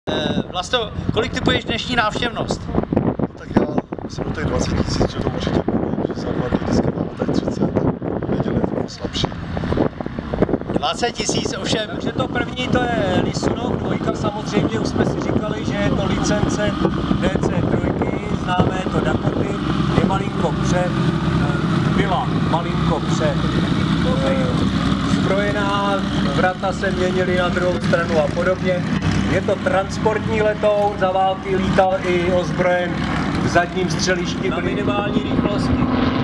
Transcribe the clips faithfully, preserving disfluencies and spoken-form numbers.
Vlasto, kolik typuješ dnešní návštěvnost? Tak já jsem do těch dvacet tisíc, že to určitě bude, že za dva dny dneska máme tak třicet, neděle je to slabší. dvacet tisíc ovšem. Takže to první to je Lisnov, dvojka samozřejmě, už jsme si říkali, že je to licence D C tři, známe to Dakoty, je malinko před, byla malinko před zbrojená, vrata se měnily na druhou stranu a podobně. Je to transportní letoun, za války lítal i ozbrojen v zadním střelišti na minimální rychlosti.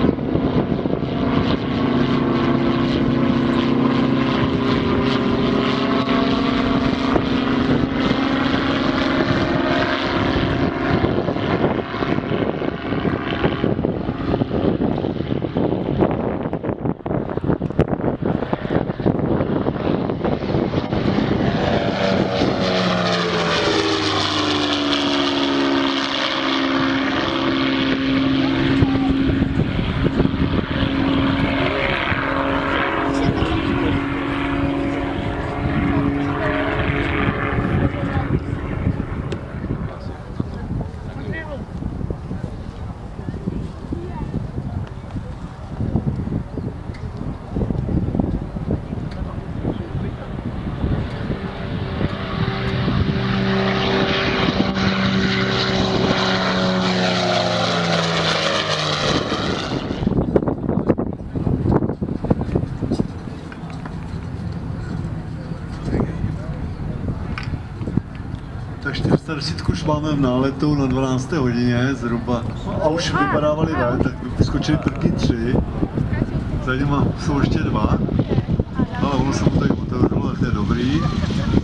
Tak čtyři deset už máme v náletu na dvanácté hodině zhruba a už vypadávali ven, tak vyskočili první tři, za nimi jsou ještě dva, ale ono se mu tady otevřelo, tak to je dobrý.